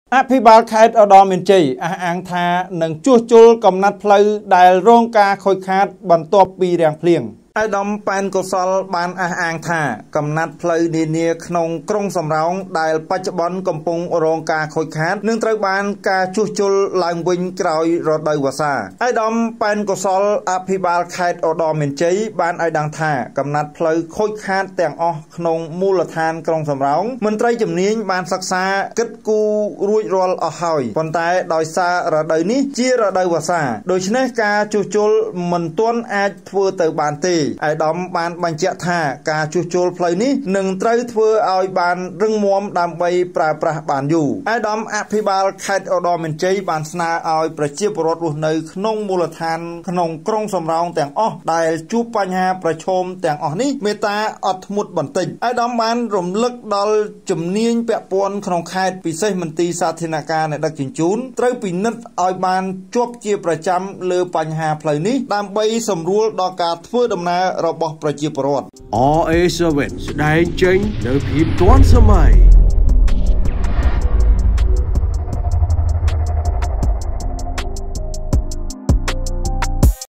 อภิบาลខេត្តឧត្តរមានជ័យអះអាងថានឹងជួសជុលកំណត់ផ្លូវដែលរងការខូចខាតបន្ទាប់ពីរាំងភ្លៀង អាយដាមប៉ែនកុសលបានអះអាងថាកំណត់ផ្លូវនានាក្នុងក្រុងសំរោងដែលបច្ចុប្បន្នកំពុងរងការខូចខាតនឹងត្រូវបានការជួសជុលឡើងវិញក្រោយរដូវវស្សាអាយដាមប៉ែនកុសលអភិបាលខេត្តឧត្តរមានជ័យបានឲ្យដឹងថាកំណត់ផ្លូវខូចខាតទាំងអស់ក្នុងមូលដ្ឋានក្រុងសំរោងមន្ត្រីជំនាញបានសិក្សាគិតគូររួចរាល់អស់ហើយប៉ុន្តែដោយសាររដូវនេះជារដូវវស្សាដូច្នេះការជួសជុលមិនទាន់អាចធ្វើទៅបានទេ អាយដាមបានបញ្ជាក់ថាការជួសជុលផ្លូវនេះនឹងត្រូវធ្វើឲ្យបានរឹងមាំដើម្បីប្រើប្រាស់បានយូរអាយដាមអភិបាលខេត្តឧត្តរមានជ័យបានស្នើឲ្យប្រជាពលរដ្ឋរស់នៅក្នុងមូលដ្ឋានក្នុងក្រុងសំរោងទាំងអស់ដែលជួបបញ្ហាប្រឈមទាំងអស់នេះមេត្តាអត់ធ្មត់បន្តិចអាយដាមបានរំលឹកដល់ជំនាញពាក់ព័ន្ធក្នុងខេត្តពិសេសមន្ទីរសាធារណការនៃដឹកជញ្ជូនត្រូវពិនិត្យឲ្យបានជាប់ជាប្រចាំលើបញ្ហាផ្លូវនេះដើម្បីសម្រួលដល់ការធ្វើដំណើរ របស់ប្រជាពលរដ្ឋ RA7 ស្ដែងចេញនៅភាពទាន់សម័យ